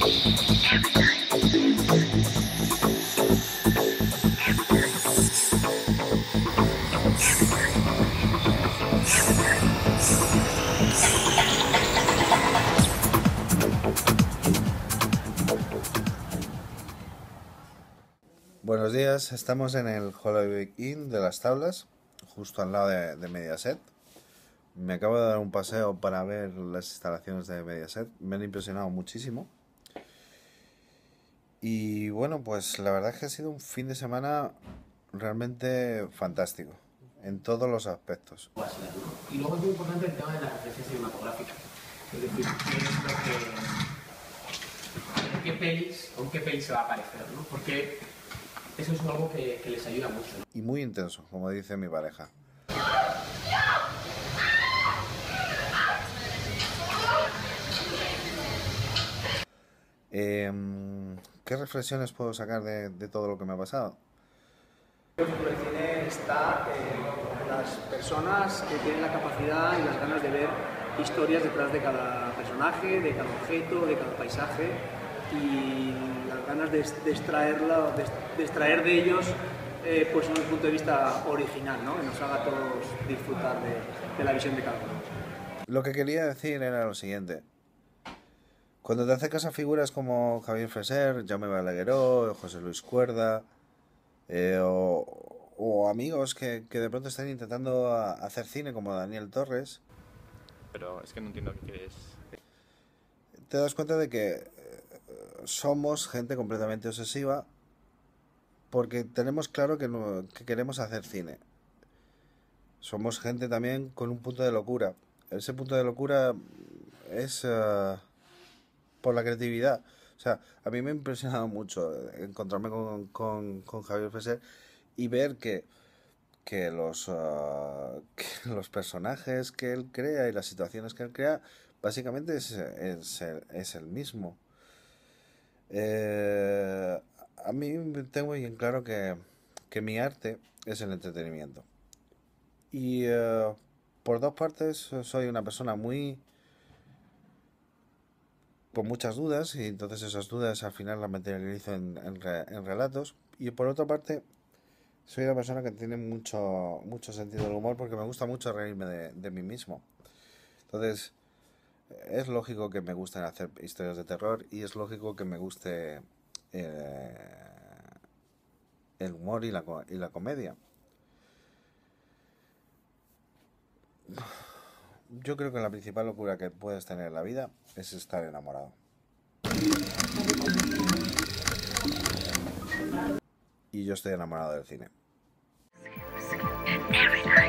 Buenos días, estamos en el Hollywood Inn de Las Tablas, justo al lado de Mediaset. Me acabo de dar un paseo para ver las instalaciones de Mediaset, me han impresionado muchísimo. Y bueno, pues la verdad es que ha sido un fin de semana realmente fantástico, en todos los aspectos. Y luego es muy importante el tema de la referencia cinematográfica. Es decir, qué es lo que, en qué pelis se va a aparecer, ¿no? Porque eso es algo que les ayuda mucho, ¿no? Y muy intenso, como dice mi pareja. ¿Qué reflexiones puedo sacar de todo lo que me ha pasado? El cine está las personas que tienen la capacidad y las ganas de ver historias detrás de cada personaje, de cada objeto, de cada paisaje, y las ganas de extraer de ellos pues un punto de vista original, ¿no? Que nos haga a todos disfrutar de la visión de cada uno. Lo que quería decir era lo siguiente. Cuando te acercas a figuras como Javier Fesser, Jaume Balagueró, José Luis Cuerda, o amigos que de pronto están intentando hacer cine como Daniel Torres, pero es que no entiendo qué es. te das cuenta de que somos gente completamente obsesiva porque tenemos claro que queremos hacer cine. Somos gente también con un punto de locura. Ese punto de locura es por la creatividad. O sea, a mí me ha impresionado mucho encontrarme con Javier Fesser y ver que los personajes que él crea y las situaciones que él crea básicamente es el mismo. A mí tengo bien claro que mi arte es el entretenimiento. Y por dos partes soy una persona con muchas dudas, y entonces esas dudas al final las materializo en relatos. Y por otra parte soy una persona que tiene mucho sentido del humor porque me gusta mucho reírme de mí mismo. Entonces es lógico que me gusten hacer historias de terror y es lógico que me guste el humor y la comedia. Yo creo que la principal locura que puedes tener en la vida es estar enamorado. Y yo estoy enamorado del cine.